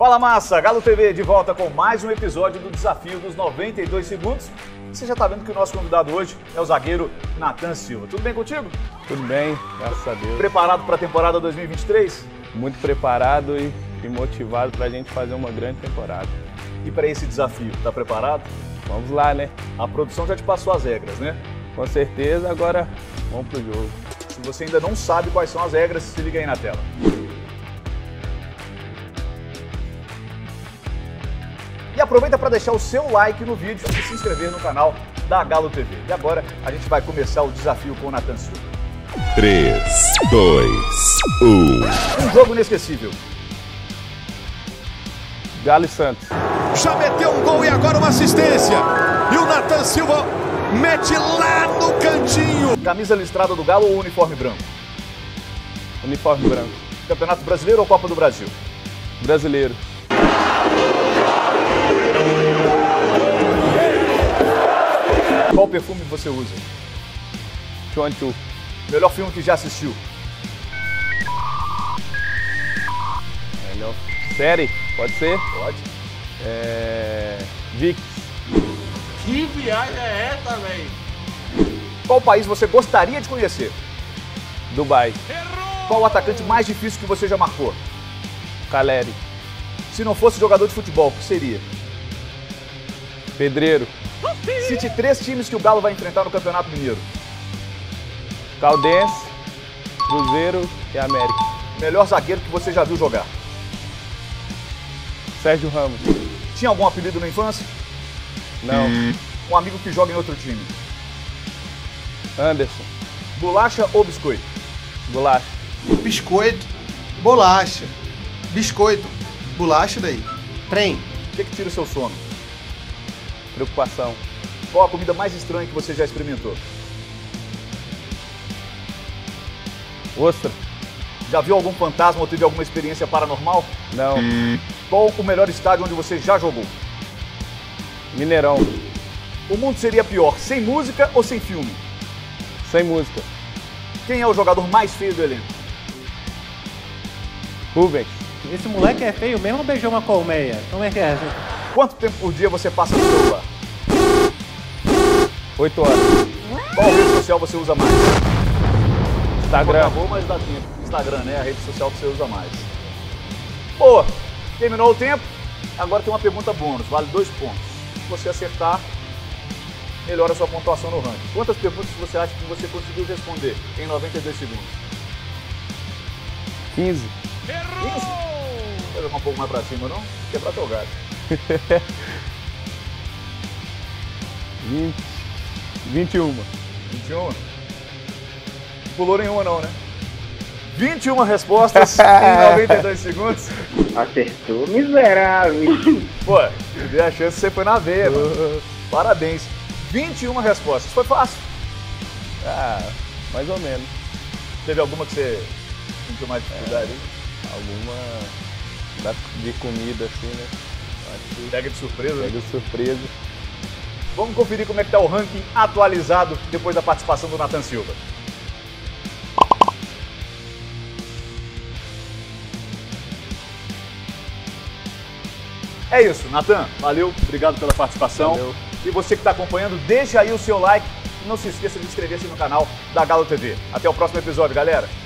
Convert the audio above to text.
Fala massa, Galo TV de volta com mais um episódio do Desafio dos 92 Segundos. Você já está vendo que o nosso convidado hoje é o zagueiro Nathan Silva. Tudo bem contigo? Tudo bem, graças a Deus. Preparado para a temporada 2023? Muito preparado e motivado para a gente fazer uma grande temporada. E para esse desafio, está preparado? Vamos lá, né? A produção já te passou as regras, né? Com certeza, agora vamos pro jogo. Se você ainda não sabe quais são as regras, se liga aí na tela. E aproveita para deixar o seu like no vídeo e se inscrever no canal da Galo TV. E agora a gente vai começar o desafio com o Nathan Silva. 3, 2, 1. Um jogo inesquecível. Galo e Santos. Já meteu um gol e agora uma assistência. E o Nathan Silva mete lá no cantinho. Camisa listrada do Galo ou uniforme branco? Uniforme branco. Campeonato Brasileiro ou Copa do Brasil? Brasileiro. Qual perfume você usa? Chuanchu. Melhor filme que já assistiu? Melhor série? Pode ser? Pode. Vic. Que viagem é essa, velho? Qual país você gostaria de conhecer? Dubai. Qual o atacante mais difícil que você já marcou? Caleri. Se não fosse jogador de futebol, o que seria? Pedreiro. Cite 3 times que o Galo vai enfrentar no Campeonato Mineiro. Caldense, Cruzeiro e América. Melhor zagueiro que você já viu jogar. Sérgio Ramos. Tinha algum apelido na infância? Não. Um amigo que joga em outro time. Anderson. Bolacha ou biscoito? Bolacha. Biscoito, bolacha, biscoito, bolacha daí, trem. O que tira o seu sono? Preocupação. Qual a comida mais estranha que você já experimentou? Ostra. Já viu algum fantasma ou teve alguma experiência paranormal? Não. Qual o melhor estádio onde você já jogou? Mineirão. O mundo seria pior sem música ou sem filme? Sem música. Quem é o jogador mais feio do elenco? Rubens. Esse moleque é feio mesmo ou beijou uma colmeia? Como é que é? Quanto tempo por dia você passa no celular? 8 horas. Qual rede social você usa mais? Instagram. Acabou, mas dá tempo. Instagram, né? A rede social que você usa mais. Boa! Terminou o tempo. Agora tem uma pergunta bônus. Vale 2 pontos. Se você acertar, melhora a sua pontuação no ranking. Quantas perguntas você acha que você conseguiu responder em 92 segundos? 15. 15? Vai jogar um pouco mais pra cima, não? Quebrar teu galho. 20. 21. 21? Não pulou nenhuma não, né? 21 respostas em 92 segundos. Acertou, miserável. Pô, eu dei a chance, você foi na veia, mano. Parabéns. 21 respostas. Foi fácil? Ah, mais ou menos. Teve alguma que você sentiu mais dificuldade? Alguma de comida assim, né? Acho que Pega de surpresa. pega de surpresa. Vamos conferir como é que tá o ranking atualizado depois da participação do Nathan Silva. É isso, Nathan. Valeu, obrigado pela participação. Valeu. E você que está acompanhando, deixa aí o seu like e não se esqueça de inscrever-se no canal da Galo TV. Até o próximo episódio, galera.